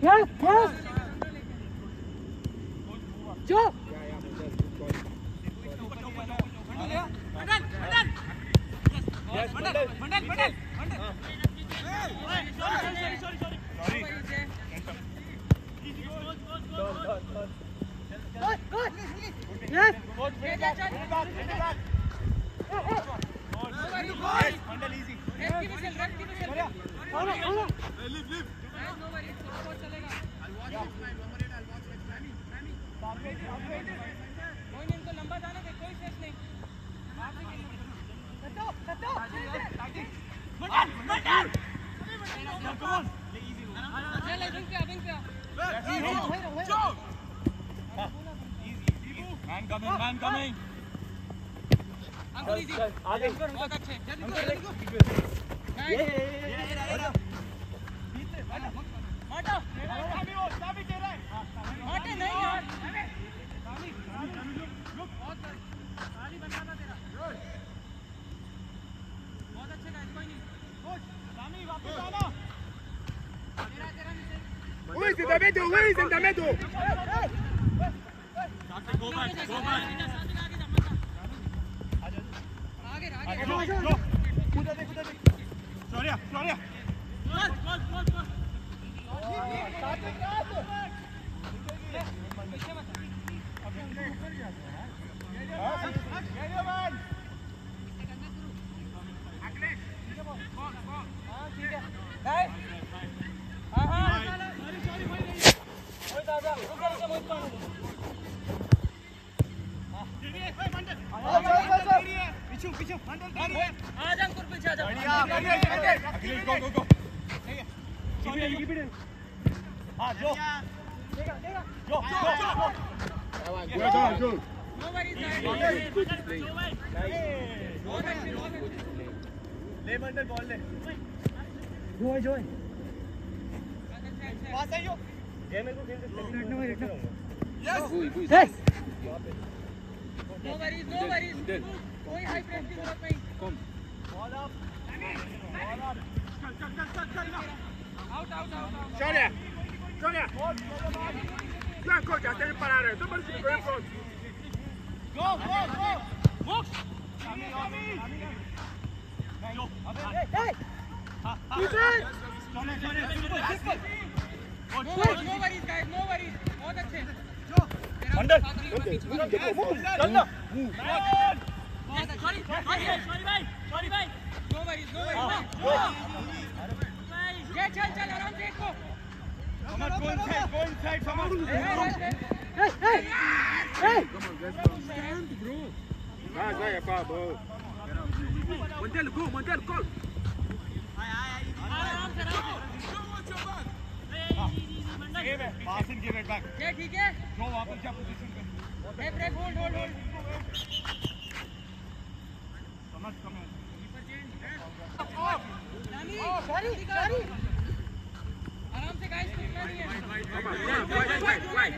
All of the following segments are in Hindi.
Yeah, cross. Joe. Yes. Man coming. Who is in the middle? Who is in the middle? Go back. Sorry. Joy. Yes. No worries. कोई हाई प्रेस की जरूरत नहीं. Out. Sonia. Yeah, coach, I tell you, parare. Somebody should go in front. Go. Box. Hey. Defense. No worries guys, no worries. बहुत अच्छे. अंदर. चलना. Sorry भाई. No worries. ये चल आराम से इसको. Go inside. Hey. Stand, bro. Nice, bro. Montel, go. आराम से. Give it back. ये ठीक है. Go वापस जा पोजीशन पे. Hey, break, hold. समझ कम है. Sorry. आराम से guys, कुछ नहीं है. Wait.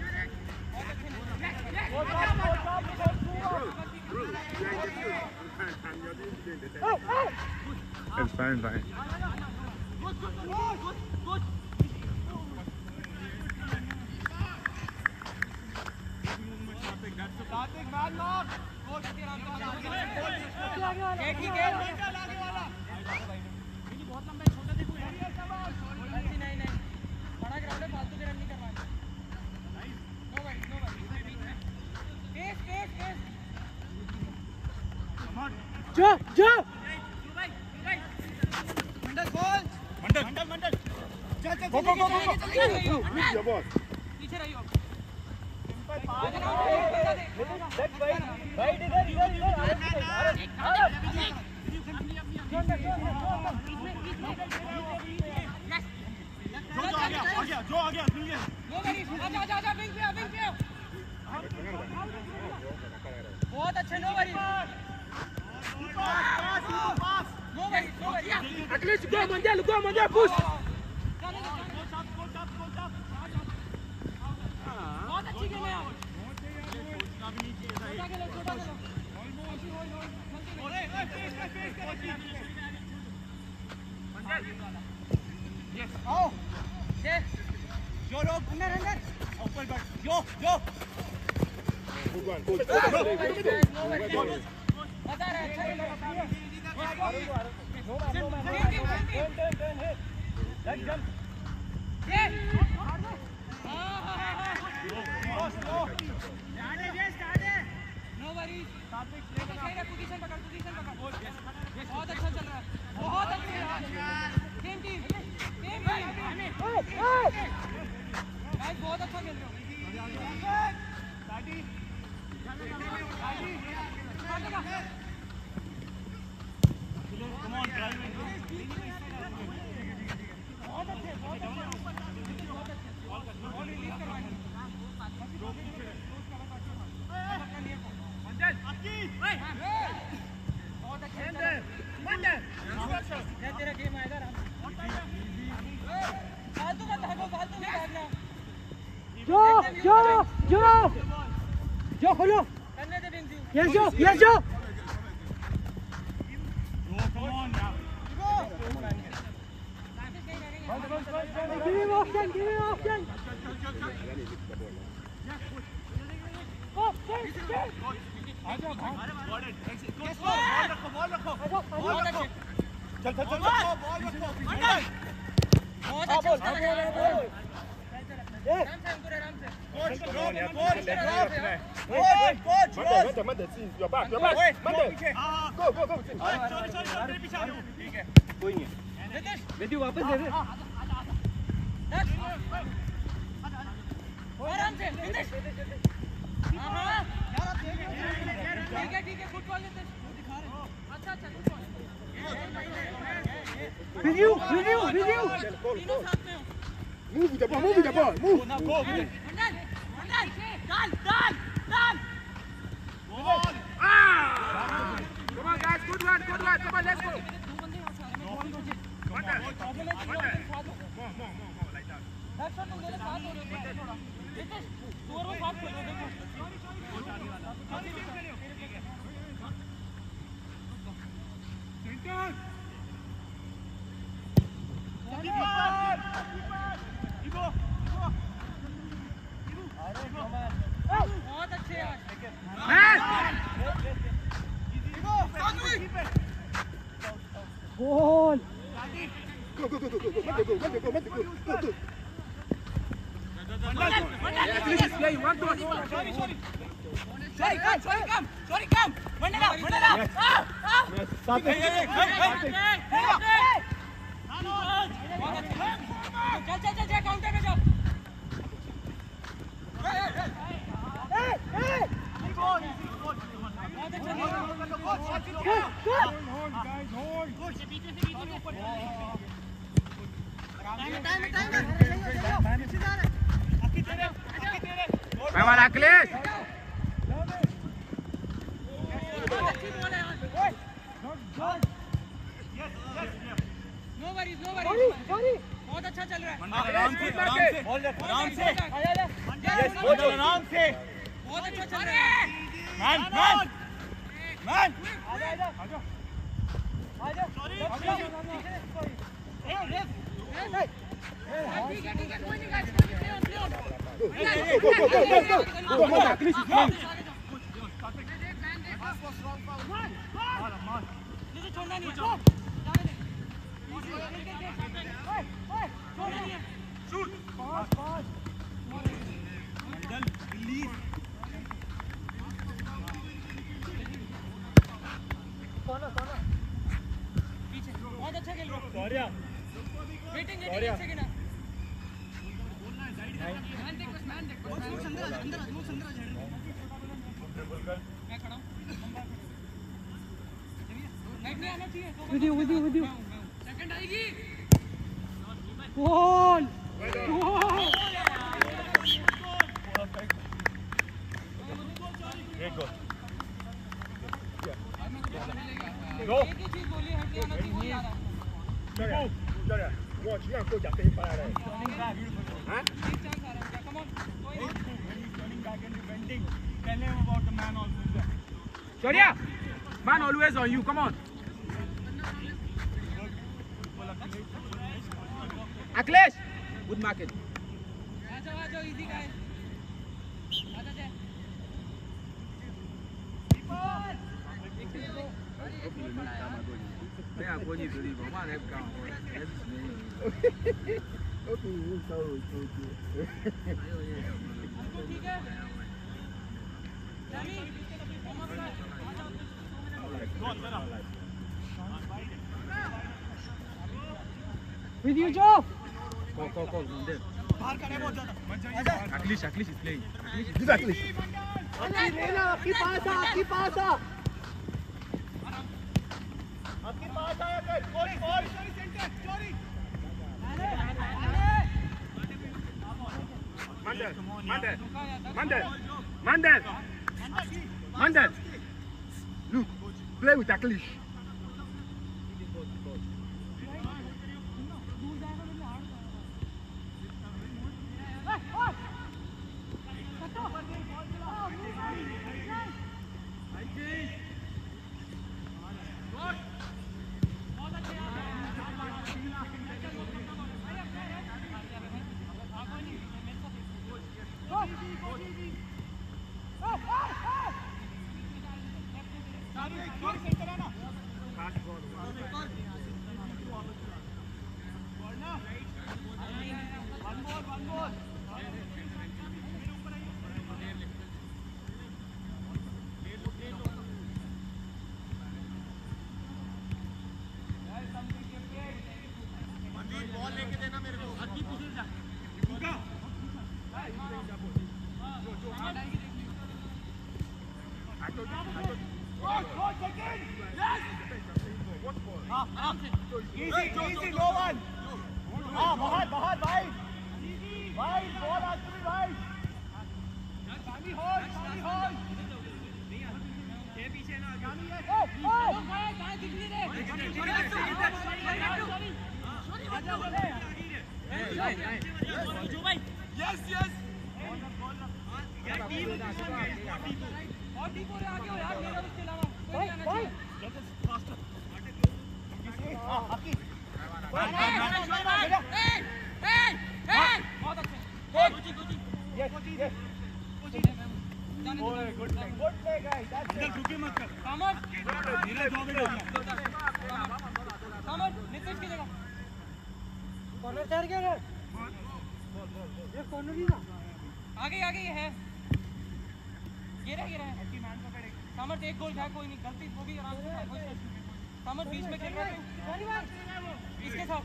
It's fine. Good. Starting man mark. ये ठीक है. बहुत लंबा है, छोटा देखो. नहीं. बड़ा ग्राउंड है, फालतू के रन नहीं करवाना. No worries. Pace. Joe. मंडल. चल. Go. Your boss. पीछे रहियो. जो आ गया मिल गया. आजा विंग पे. बहुत अच्छे. No worries. At least go, Montel, push. बहुत अच्छी गेम है. छोटा खेलो. Yes. जो लोग अंदर अंदर ऊपर बैठ जो Good one. Good. बता रहा है अच्छा नो वरीज पोजीशन पकड़ बहुत अच्छा चल रहा है बहुत अच्छा सेम टीम गाइस बहुत अच्छा खेल रहे हो Come on, drive it. बहुत अच्छे और रिलीज करवाएंगे बहुत अच्छे तेरा गेम आएगा फालतू मत भागना जो खोलो करने दे बिंदु ये जो Come on now. give me option ball रखो बहुत अच्छे चल बॉल रखो बहुत अच्छा आराम से coach Mande, sim. Your back. Mande. Go. Sorry पीछे आ रहे हो ठीक है कोई नहीं. बेटी वापस दे दे आराम से ठीक है फुटबॉल लेते दिखा रहे अच्छा फुटबॉल रिव्यू तीनों साथ में हो Move with the ball. Move. now go डाल ball Come on, guys. Good one. Come on, let's go. दो बंदे वहां से आ रहे हैं Mande. like that एक्शन तुम मेरे साथ हो रहे हो थोड़ा नितेश तू और वो साथ खेल रहे हो बहुत अच्छे यार goal Go. Please play. One goal. Sorry, come. Run it up. चल काउंटर पे जाओ Come on, Akhilesh. No worries बहुत अच्छा चल रहा है आराम से बहुत अच्छा चल रहा है मैन ठीक है कोई नहीं guys Go. Come on, Akhilesh. Come on. छोड़ना नहीं शूट रिलीज पीछे बहुत अच्छा खेल रहे हो सॉरी वेटिंग एक सेकंड मैन देख अंदर मैं खड़ा हूं राइट में आना चाहिए with you सेकंड आएगी गोल Great goal. एक ही चीज बोली हट नहीं आना चाहिए वो याद आ Watch, you go just in fire. एक चांस आ रहा है कम ऑन कोई नहीं When he's turning back and defending, tell him about the man also. Sharia, man always on you. Come on. Akhilesh, good market. जाओ इजी गाइस आजा जा Đây là cô nhìn từ gì bóng mà em cao rồi. Ok, sao rồi, ठीक है Dami With you, Joe. Call, Mandel. बाहर खड़े बहुत ज्यादा Aklish is playing. Exactly. आपकी पास आ, आपकी पास आ. आपके पास आया कर, बॉल सेंटर चोरी Mandel. Look, play with Aklish. Easy, no one. बाहर भाई बॉल आज भी भाई सामी होल्ड ये पीछे ना सामी है कहां दिख नहीं रे आजा बोले जो भाई यस यार टीम और टीम और आगे हो यार मेरा उसके अलावा कोई आना चाहिए फास्टर आपकी बहुत अच्छे यस गुड प्ले गाइस इधर झुके मत कर कामत मेरा जॉब है कामत नीतीश की जगह कॉर्नर चार क्या रे? ये कॉर्नर ही ना. आगे ये है ये रहा कामत एक गोल था कोई नहीं गलती होगी आराम से कामत बीच में खेल रहा है इसके साथ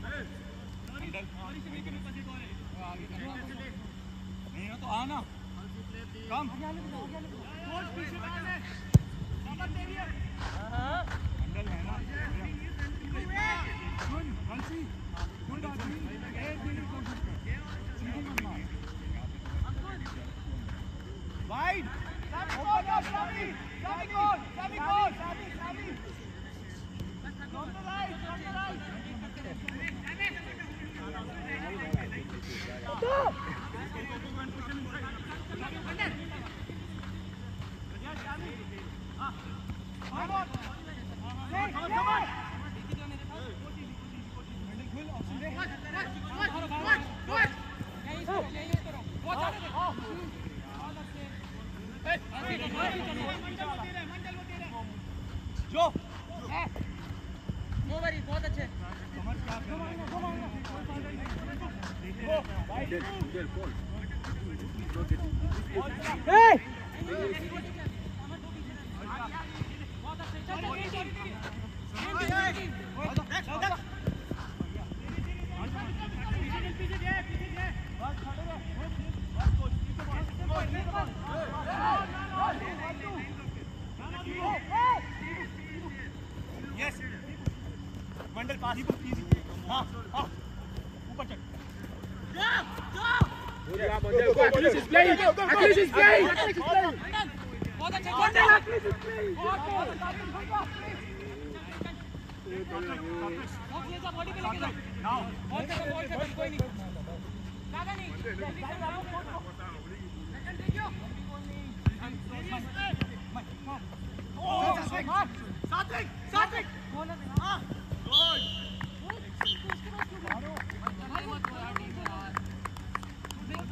नहीं तो आना कम पीछे वाइड जो नो वरी बहुत अच्छे Hey! यस मंडल पास हाँ ऊपर चल Aklish is playing. बहुत अच्छे बॉडी पे लेके जाओ बॉल से कोई नहीं ज्यादा नहीं सात्विक हाँ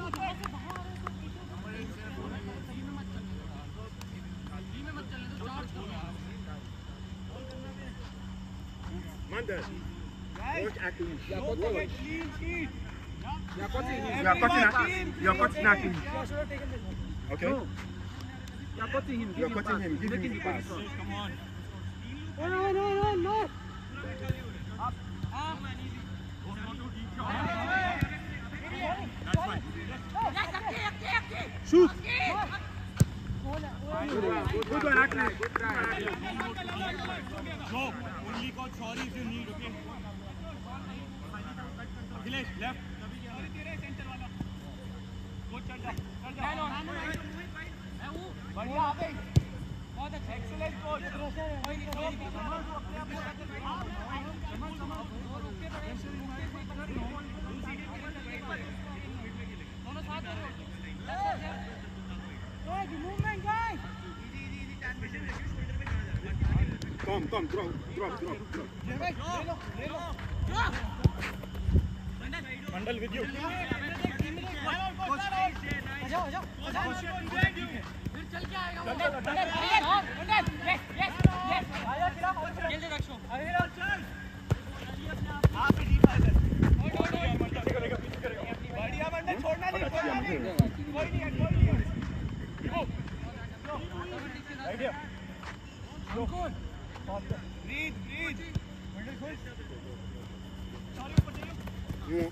Mandel. Watch acting. Clean sheet. You're cutting acting. Okay? You're cutting him. You're cutting him. Give him the pass. Come on. No. That's fine. Shoot. Good one, Akhilesh. Good try. Joe, only call sorry if you need, okay? Akhilesh, left. Go, चल जा. बढ़िया आगे. बहुत अच्छा. Excellent coach. कोई नहीं. दोनों साथ हो. Hey, the movement, guys. Come, drop. Mandal with you. बढ़िया मंडल छोड़ना नहीं. कोई नहीं. Idea. Breathe. Mandal खुश. Sorry ऊपर चलो. You.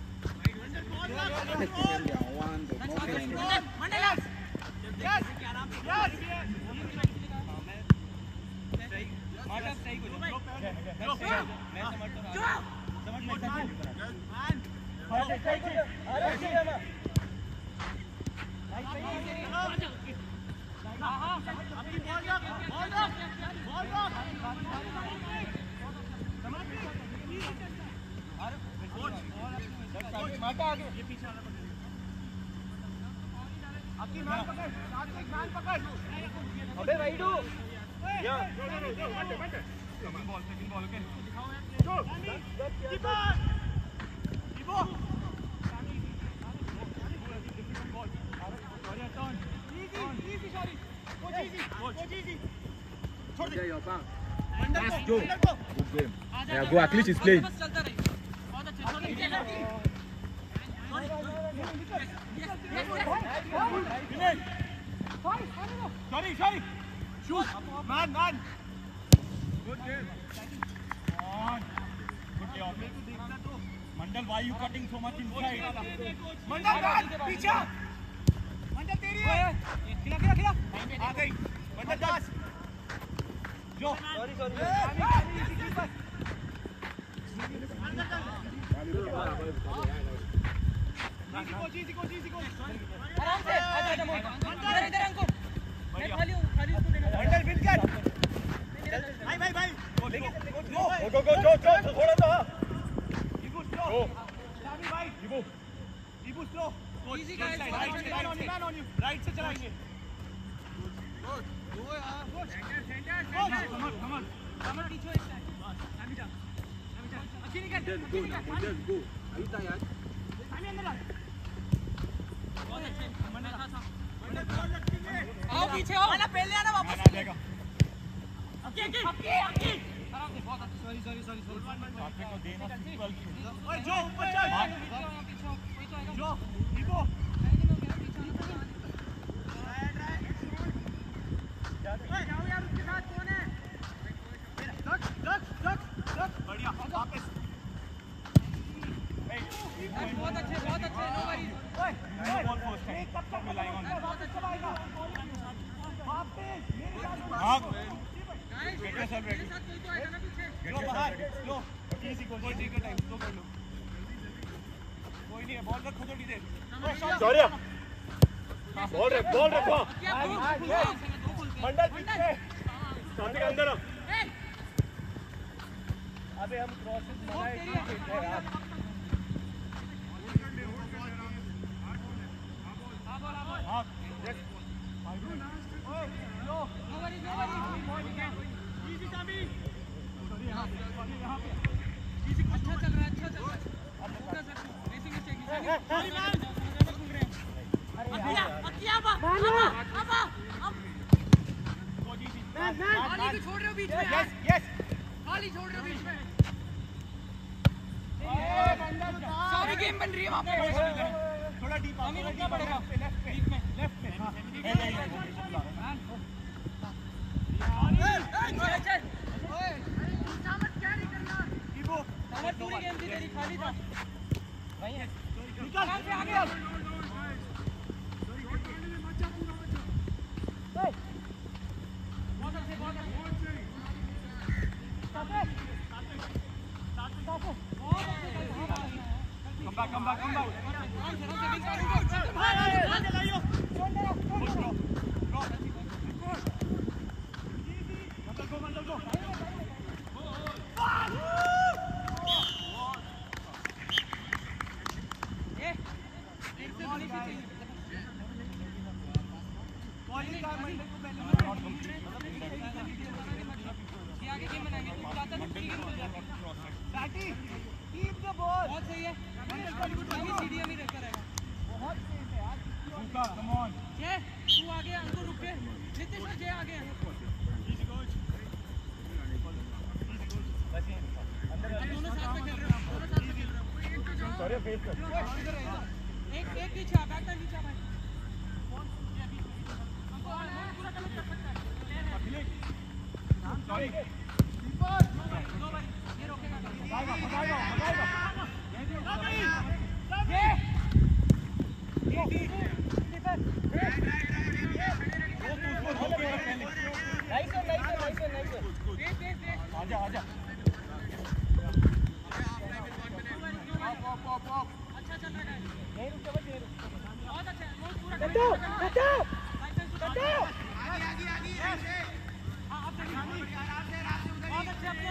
अबे Raidu. Yeah. Second ball, okay? Go. Keeper. Easy, Shari. Coach easy. There you're back. Mandal Go. Good game. Yeah, go. Akhilesh is playing. Sorry. Shoot. Man. Good game. On. Good job. Mandal, why are you cutting so much inside? Mandal, man. पीछे. Mandal तेरी है. खिला. आ गई. Mandal पास. जो. Sorry. Easy coach. आराम से आजा मोहित इधर अंको खाली उसको देना मंडल मिलकर भाई गो थोड़ा सा इबू स्लो शामी भाई Ibu slow easy guys right से चलाएंगे गो यार कम ऑन पीछे एक शामी जा अच्छी निकल Go. अभी तक यार. शामी अंदर आ बहुत अच्छे आओ पीछे आओ आना पहले आना वापस आ जाएगा अक्की आराम से बहुत अच्छा सॉरी पापे को देना सिंपल की ओए जो ऊपर चल पीछे कोई तो आएगा जो इबो जाओ यार उसके साथ कौन है दक बढ़िया वापस बहुत अच्छे नो वरीज बॉल पोस्ट है कब तक मिलाएंगे बहुत अच्छा भाईगा वापस मेरे साथ गाइस मेरे साथ कोई तो आएगा ना पीछे लो बाहर लो इजी को टाइम स्लो कर लो कोई नहीं है बॉल रखो थोड़ी देर Sorry. बॉल रखो. मंडल पीछे सामने के अंदर. अबे हम क्रॉसेस बनाए यार हां yes no worries easy Sami sorry यहां पे इजी अच्छा चल रहा है अब फोकस रखो रेसिंग में चाहिए सॉरी मैन घूम रहे हैं खाली छोड़ रहे हो बीच में यस यस खाली छोड़ रहे हो बीच में सारी गेम बन रही है वहाँ पे थोड़ा डीप हमें रुकना पड़ेगा लेफ्ट में हां चल ओए सामत क्या नहीं करना ईबो सामत पूरी गेम थी तेरी खाली था वहीं है निकल से आगे come back go आगे गेम बनाएंगे तू चाहता तो पूरी गेम हो जाती बैटी कीप द बॉल बहुत सही है सीढ़ियां में रहता रहेगा बहुत तेज है यार रुका कम ऑन जय तू आगे अंको रुक के नितिश और जय आगे हैं इजी कोच अंदर दोनों साथ में खेल रहे हो दोनों साथ में खेल रहे हो सॉरी फेस कर एक नीचे आ बैक नीचे आ भाई अंको पूरा कनेक्ट कर सकता है सॉरी दो बारी ये रोकेगा भगाएगा ये आजा अच्छा चल रहा है बहुत अच्छा है पूरा बहुत अच्छे अपने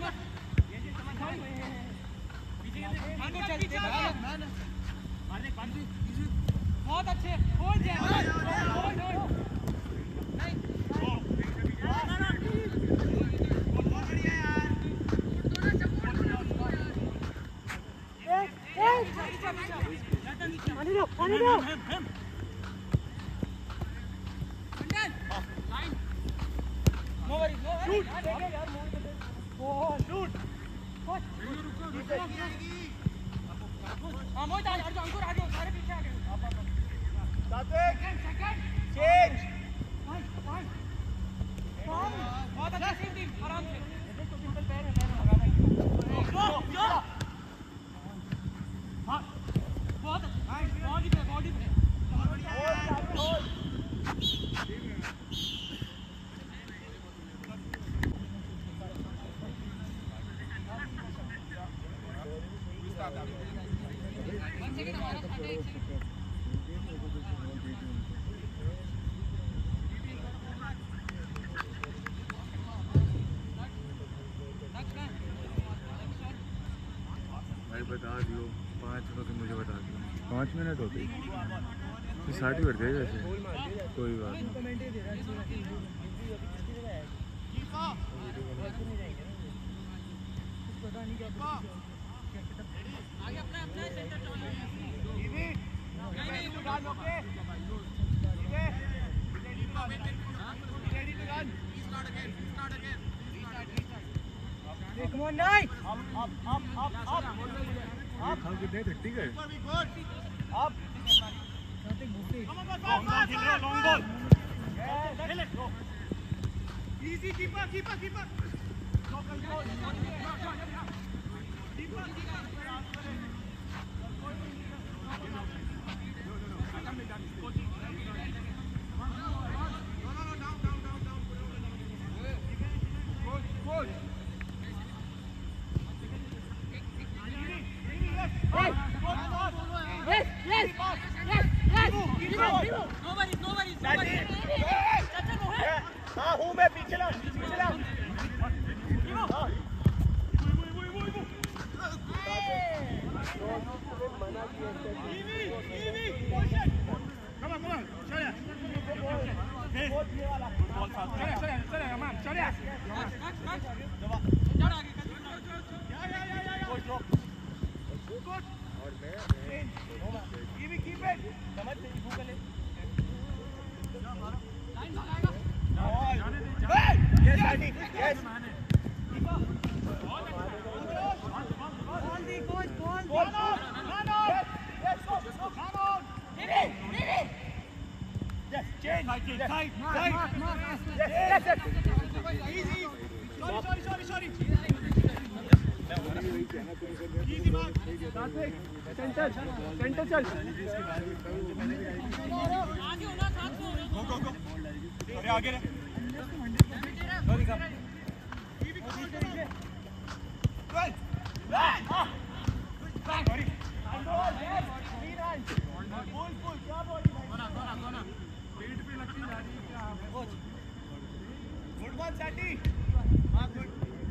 बहुत अच्छे होल्ड नहीं बहुत अच्छा टीम आराम से बहुत बॉडी पे बता दियो 5 मिनट मुझे बता दियो 5 मिनट होते ही 60 बढ़ गए वैसे कोई बात नहीं आगे अपना centre Come on, Nike! up कितने 30 गए up long ball easy keeper no control Yes. Yes, change. Side. Yes. Easy. Sorry. Easy mark. Center चल. Go. Sorry, आगे रे. Sorry come. Sorry. Full. क्या बॉडी? कोना. पेट पे लगती जा रही है क्या? Good one, Sati. हाँ good.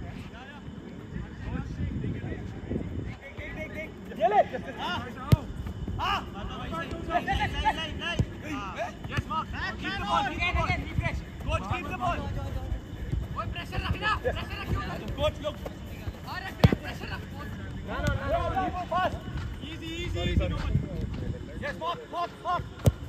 ये ले. हाँ. Yes, Mark. Keep the ball. Refresh. Coach, keep the ball. ओए प्रेशर रखना Coach, look. और प्रेशर रख No. Fast. Easy. No one. Yes, Mark.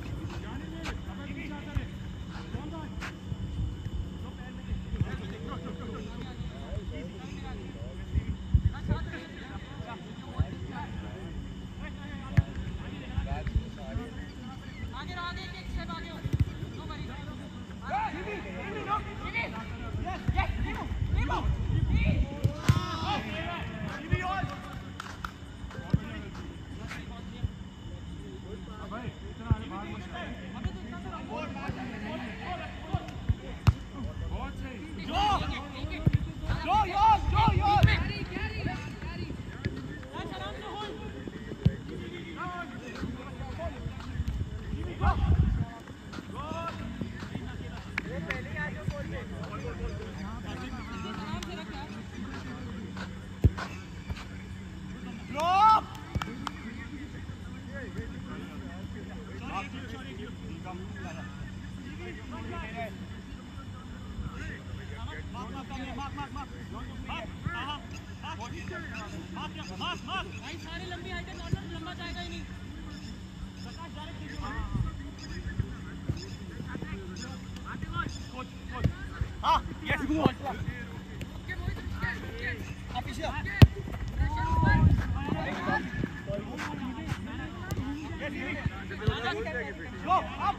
आगे एक स्टेप आगे हो नो वरी भाई सारी लंबी हाइट है नॉर्मल लंबा जाएगा ही नहीं हाँ yes good go up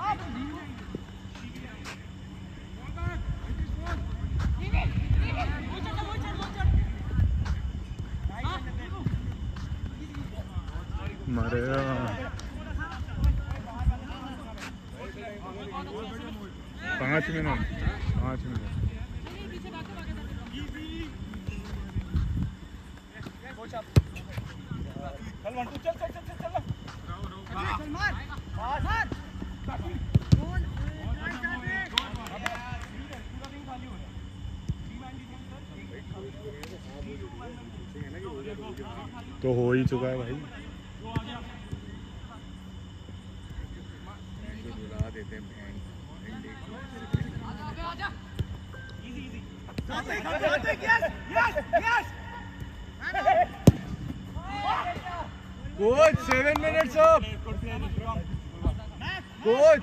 मारेगा 5 मिनट चल वन टू चल मार तो हो ही चुका है भाई बुला देते हैं coach 7 minutes up coach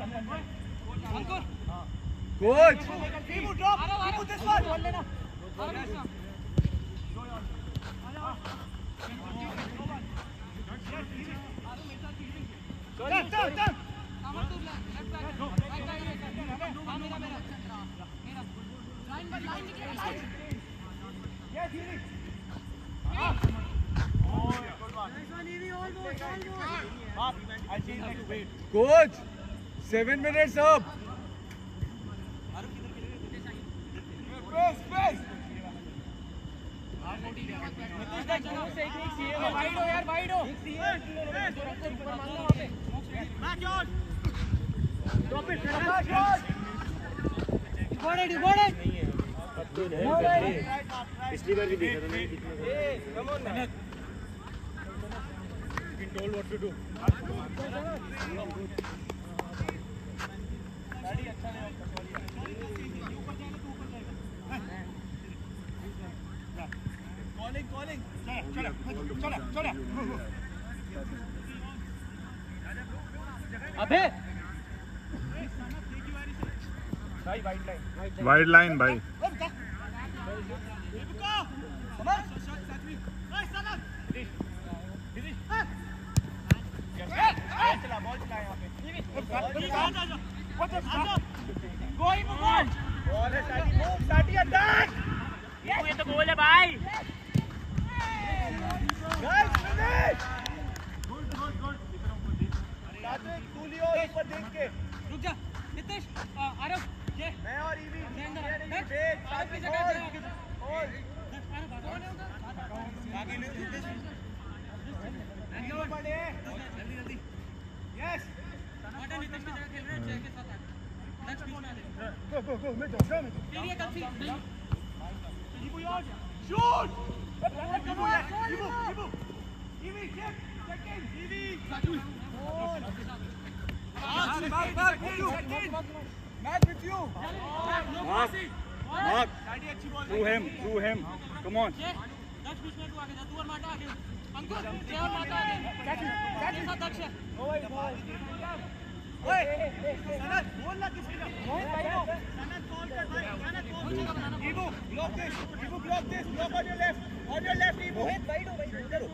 coach 7 minutes up wide हो यार वाइड हो पिछली बार भी देखा था मैंने told what to do calling चला अबे वाइड लाइन भाई ये तो गोल है भाई। रुक जा नितेश आरव ये मैं और ईवी आरव की जगह आगे नितेश जल्दी यस आटा नितेश की जगह खेल रहे हैं जय के साथ नेक्स्ट बीच में आ जाए Go, मैं जाऊँ तेरी है गलती ईवी यार shoot Ivo check second Ivo Match with you. Mark. Through him. Come on. Daksh बीच में तू आगे जा तू और माटा आगे अंकुर जय और माटा आगे के साथ दक्ष है ओए सनत बोल ना किसी का सनत कॉल कर भाई सनत कॉल जगह बनाना Ivo block this block on your left Ivo Mohit wide हो भाई इधर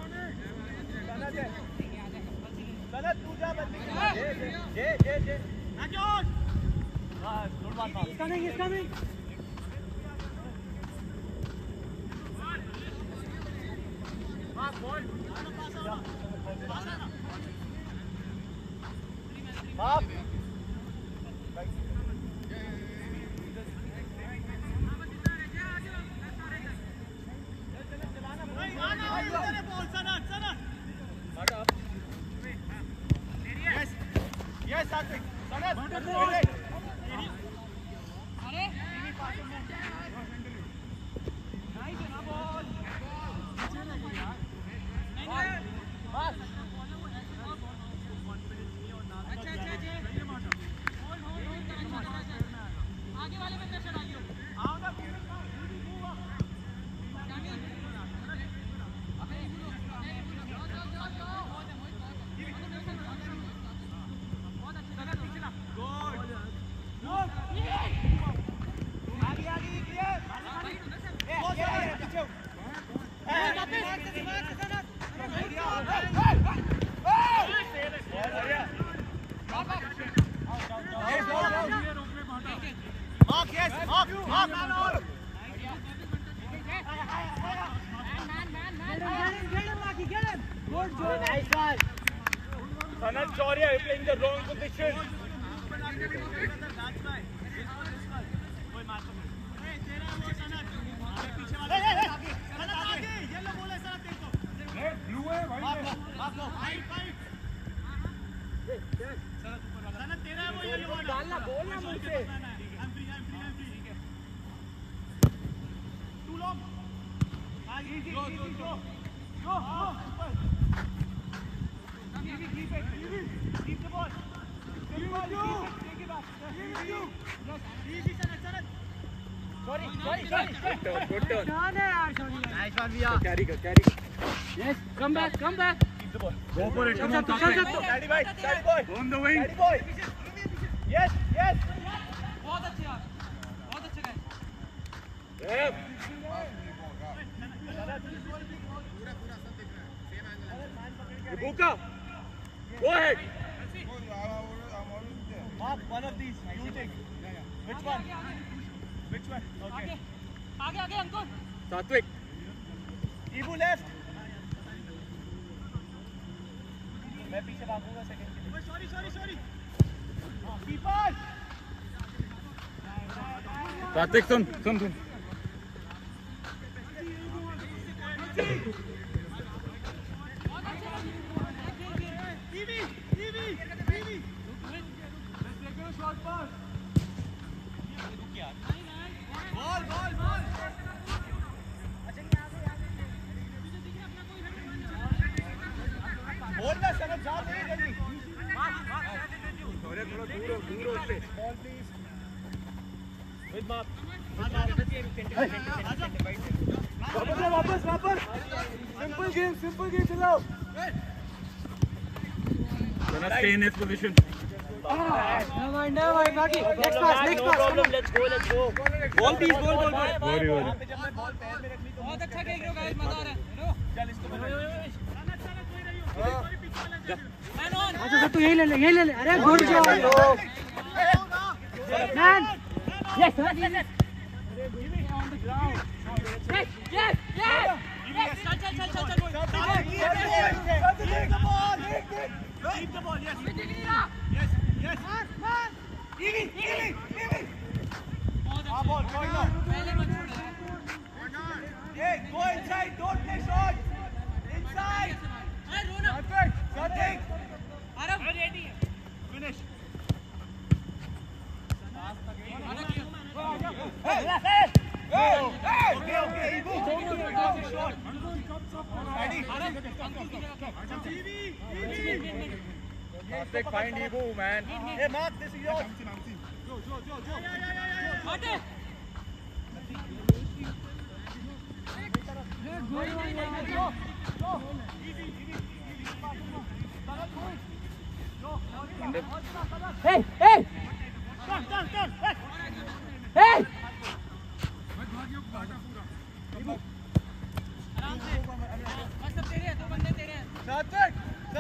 सनत तू जा बंदी जे नाजोश बस गुड बात He's coming. Mark ball Mark Yes, Satvik. Sanat. अरे नाइस है ना बॉल अच्छा आगे वाले में प्रेशर आइयो Mark, yes, Mark. Get him. Good job. Nice one. Sanat, sorry, I'm playing the wrong position. Blue है भाई सनत तेरा है वो येलो वाला डालना बोलना मुझसे too long easy go keep it keep the ball take it back easy Sanat sorry good turn Done है यार Shoni Nice one, Via. carry Yes come back keep the ball Go for it. Come on, चल daddy boy On the wing. daddy boy yes बहुत अच्छे यार बहुत अच्छे गए Ibuka go ahead Mark one of these you take which one okay आगे अंकुर Satvik Ibu left मैं पीछे भागूंगा सेकंड के लिए sorry keeper Satvik सुन short pass ball बोल ना सनत जा दे जल्दी थोड़ा दूर हो से बॉल प्लीज विद मार्क वापस सिंपल गेम चलाओ Gonna stay in his position. Never mind, Baki. Next pass. No problem. Let's go. Ball piece ball worry worry बहुत अच्छा खेल रहे हो गाइस, मजा आ रहा है। लो चल इसको मैन ऑन। अच्छा तू यही ले ले अरे good job man yes Yes. चल Keep the ball, yes. Yes. Easy. Ball, going on. पहले मत छोड़ यार। Hey, go inside, don't play short. Inside. अरे रोना। Perfect. Something. आरव रेडी है। Finish. Hey. Okay. Ibu. Short. Ready. Perfect. Find Ibu, man. Hey, Mark, this is yours. Go. हटे। hey आराम से। बस सब तेरे हैं, दो बंदे तेरे हैं। Perfect.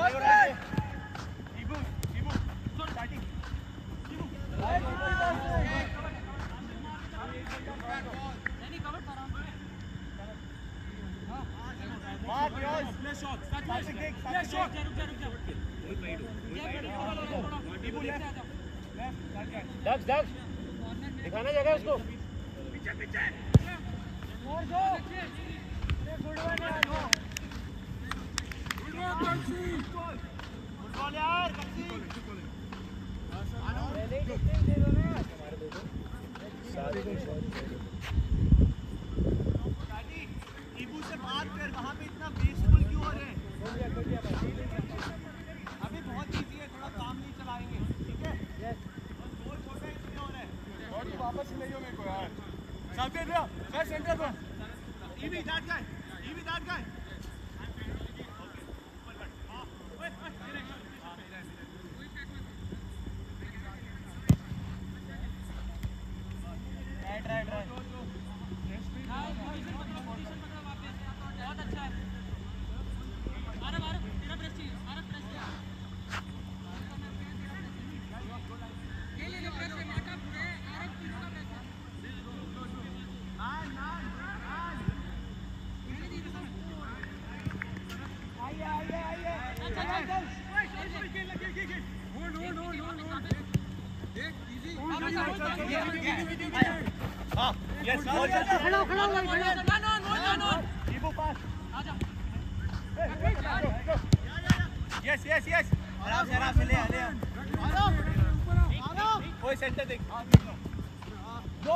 Ibu. Starting. नहीं कवर कर आराम से। Mark, yours. Play short. Play short. रुक जा। Ibu left. Ducks. दिखाना जगह उसको. पीछे. और जो गुड वन बॉल यार. इबू से बात कर, वहाँ पे इतना वेस्टफुल क्यों हो रहे हैं? अभी बहुत इजी है, थोड़ा काम नहीं चलाएंगे, ठीक है? गोल छोटा इसलिए हो रहा है। वापस ले लो मेरे को यार. सामने रहो, मैं सेंटर पर. Evie, that guy. Right. बहुत अच्छा है। आरव तेरा प्रेस चाहिए। आरव प्रेस किया। ये ले लो प्रेस से माटा पूरे। आरव तीसरा प्रेस है। Yes, खड़ा Ibu pass. आजा। Yes. आराम से ले. कोई सेंटर देख. जो.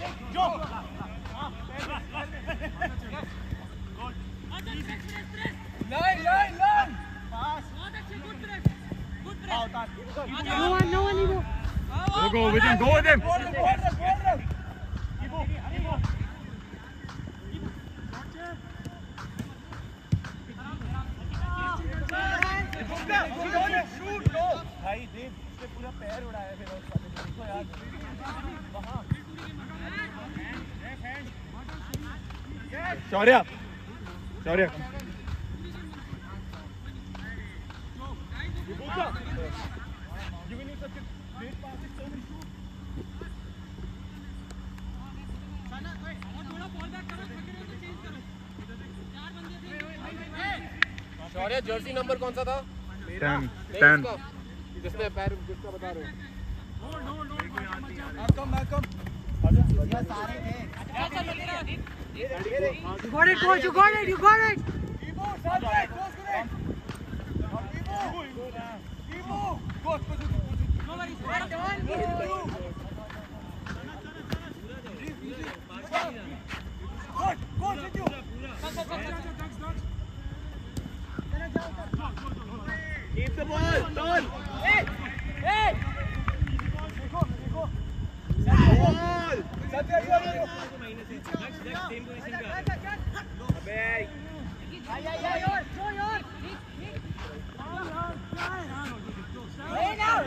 Line. Pass. बहुत अच्छे, good press. Out. no one Ibu. Go with him. Ibu. Shoot. भाई देव, उसने पूरा पैर उड़ाया फिर उसका. देखो यार. वहाँ. Shaurya Giving you such a great pass, so many shoot. Shaurya jersey number कौन सा था? 10 जिसने पैर जिसका बता रहे हो. Malcolm. ये सारे थे. You got it coach, you got it Ibu, सामने close करे. Ibu, close. No worries. Go with you. Keep the ball. Turn. Hey. देखो. Ball. Satya, you are. अबे. yours. Hey now.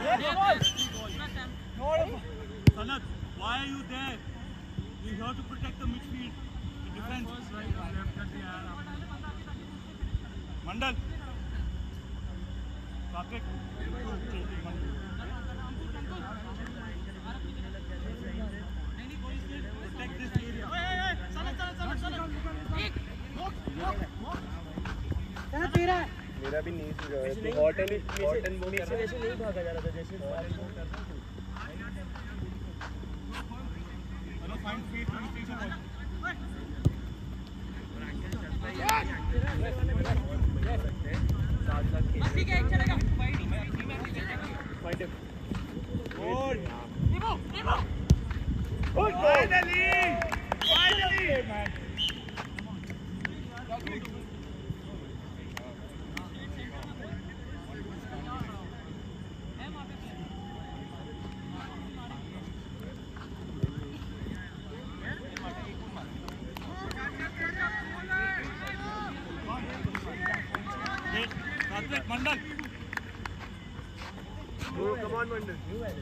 have to protect the midfield, the defense. Mandal. Saket. Protect this area. मेरा भी नहीं था हॉटन वो जैसे नहीं भागा जा रहा था जैसे Find space to increase the ball. ठीक है चलेगा Good. Finally, man. Mandal. Oh, come on, Mandal.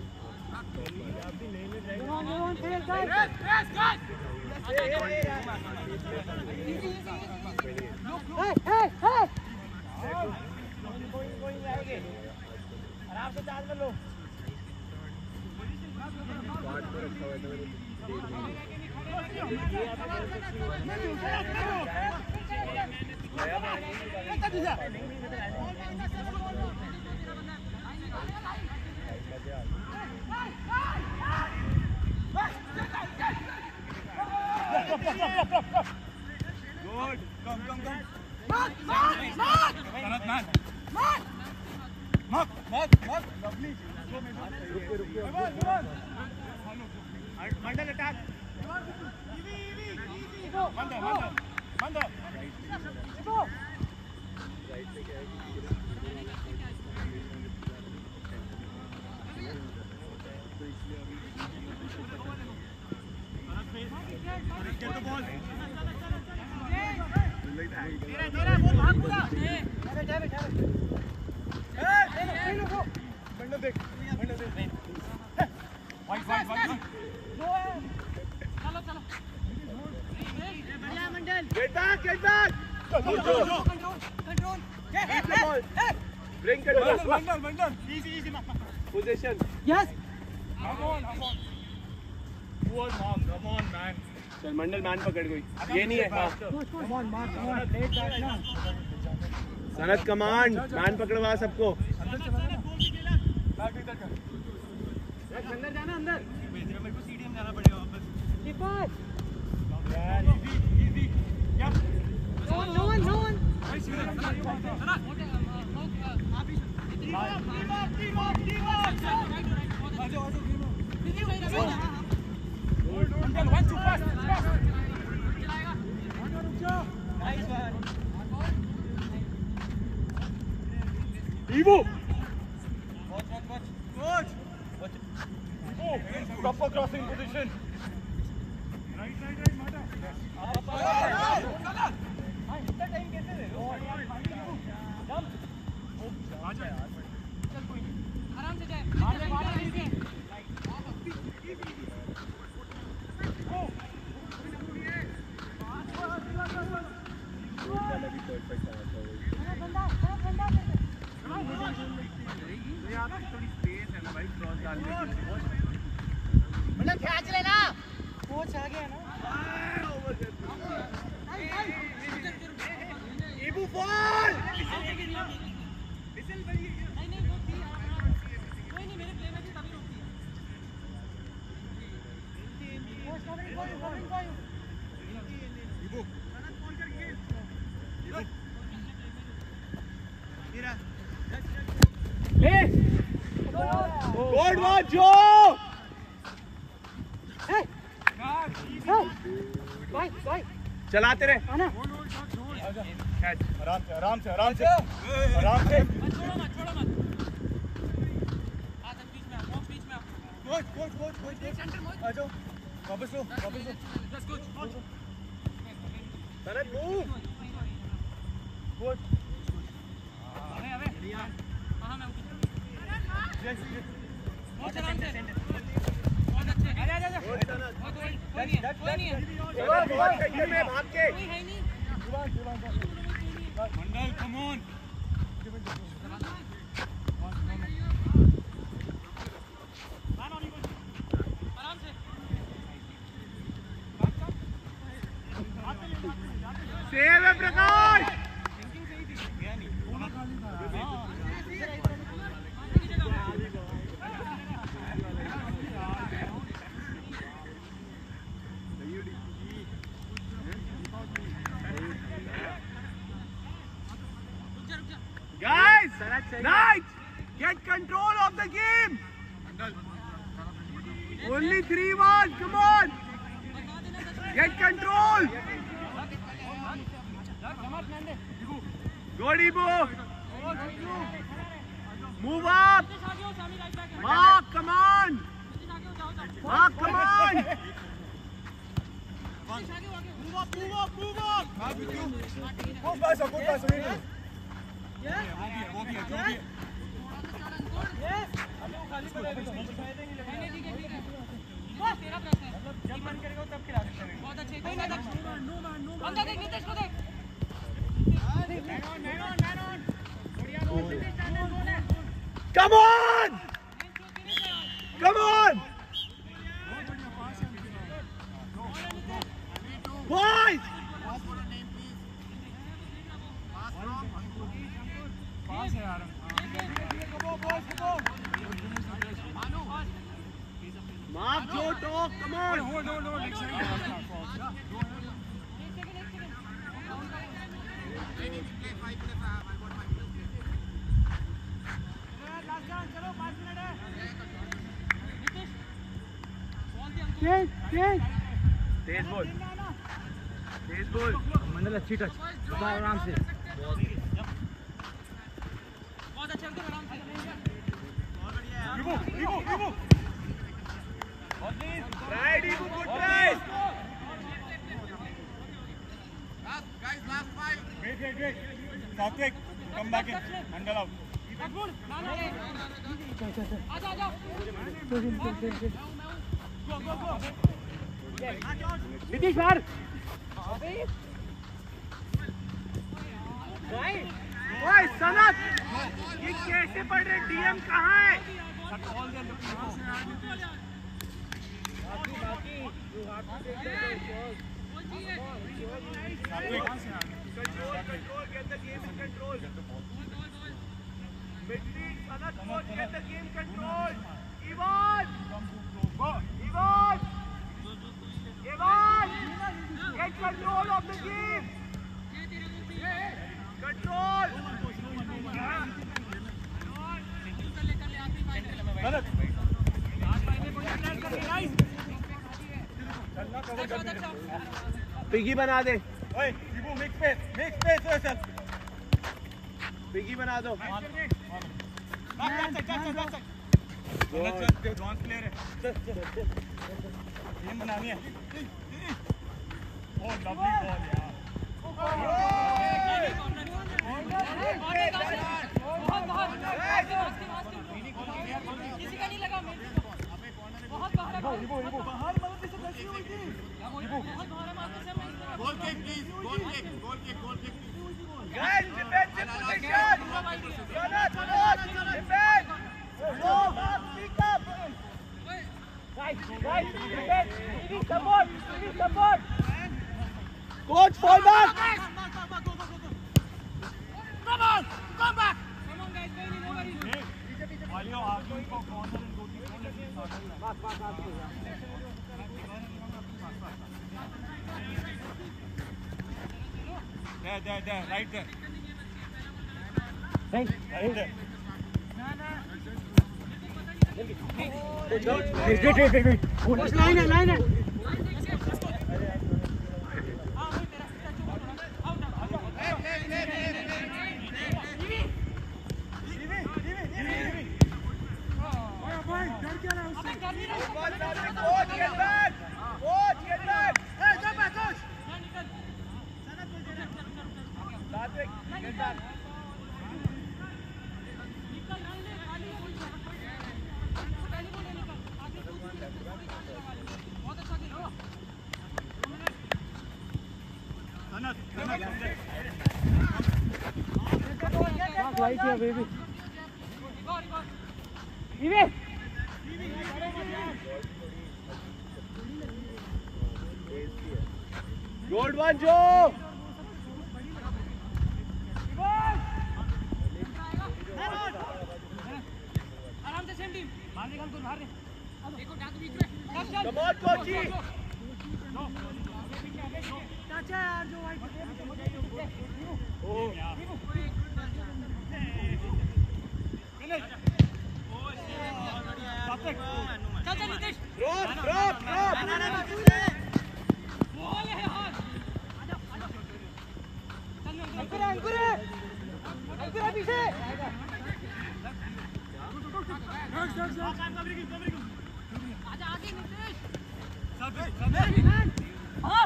आराम से चार्ज कर लो Good. Come. Mark. Lovely. Mandal attack. Mandal. Get the ball. तेरा वो भाग पूरा Mandal देख. White. चलो बढ़िया Mandal Get back. Control Bring control. Mandal. Easy. Possession. Yes Come on. Poor mom. Come on, man. चल मंडल मैन पकड़ कोई ये नहीं है हाँ सनत कमांड मैन पकड़वा सबको अंदर जाना अंदर मेरे को सीडीएम जाना पड़ेगा वापस keeper Easy. Yeah. No one Mandal, one too fast. Nice one Ivo Watch. Oh, proper crossing position. Right, Mata. इतना टाइम कैसे दे आराम से जाए मतलब खींच लेना कोच आ गया ना Ibu ball. नहीं वो थी कोई नहीं मेरे प्ले में थी तभी रोकती है Ibu. Good one Joe चलाते रहे आराम से छोड़ो मत बीच में आओ कोच आ जाओ वापस लो बस कोच सनत मूव कोच अबे हां मैं बहुत आराम से बहुत अच्छे आजा बहुत नहीं है भाग के कोई है नहीं मंडल कम ऑन आराम से सेव है प्रकाश Guys, Knight, get control of the game. Only 3-1, come on. Get control. Good, Ibu. Move up. Mark, come on. Mark, come on. Move up. Good pass, वो भी है जो भी है तेरा प्रश्न है जब मन करेगा तब खिला सकते हैं बहुत अच्छे अंदर देख नितेश को देख Come on. Come on. Boys. Mark, Joe, talk, come on. hold next side तेज बोल मंडल अच्छी टच आराम से बहुत अच्छा एकदम आराम से Right, Ibu, good try. Wait. Satvik, come back in. Mandal out. आजा नीतीश बाहर ओए सनत, ये कैसे पढ़ रहे? डीएम कहाँ है? Control, get the game in control. Midfield, Sanat, get the game control. Ivan, get control of the game. Control. Piggy बना दे। ओए, Ibu, make space yourself. Piggy बना दो। Back side. John player है। Game बनानी है। Oh, lovely ball यार। किसी का नहीं लगा मेरे को बहुत बाहर है बहुत बाहर मारने से Goal kick, please. Goal kick. Guys, defensive position. Sanat, defend. Go, speak up. Guys, defend. Need support. Coach, fall back. come on guys नहीं nobody वालियो आपको कॉर्नर एंड गोटी कौन लेके there, right there. Right there. wait line है Coach, get back. Hey, come back, coach. Satvik, get back. बहुत अच्छा खेलो right here, baby. Even. Good one, Joe. आराम से सेम टीम बाहर निकाल तो बाहर देखो डाक बीच में Come on, Kochi. चाचा यार जो वाइट चाचा नीतीश Drop. बॉल है हाथ अंकुर पीछे आजा आगे नीतीश हां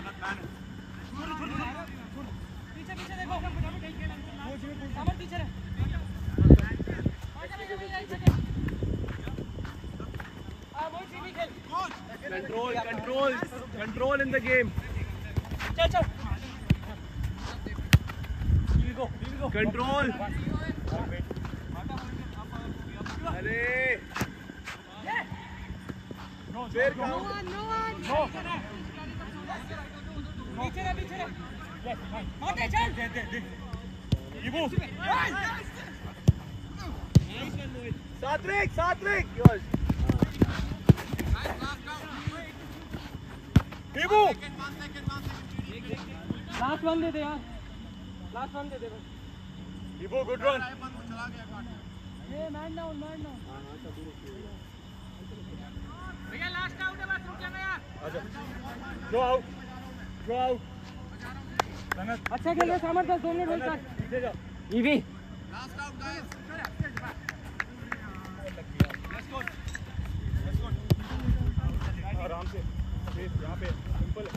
पीछे देखो समर पीछे रहे Control in the game. चल Control. अरे फिर no one पीछे रहे माते चल Satvik. Yours. लास्ट वन दे दे यार लास्ट वन दे दे बस Ibu, good run. ये मैन डाउन भैया लास्ट आउट है बस रुक जाना यार Throw out. अच्छा खेल रहे सामर 2 मिनट होता है ईवी आराम से यहाँ पे सिंपल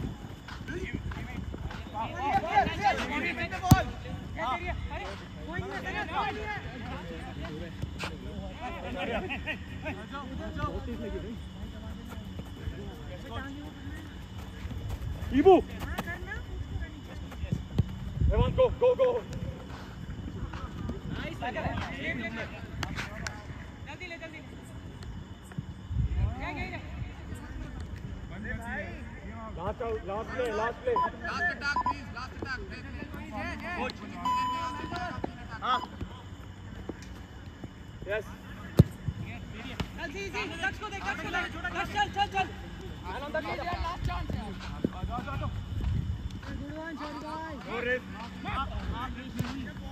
Ibu. Everyone go. जल्दी ले Last play. Last attack, please. Last attack. Yes. जल्दी टच को देख चल लास्ट चांस है good one shot guys Go, Riz.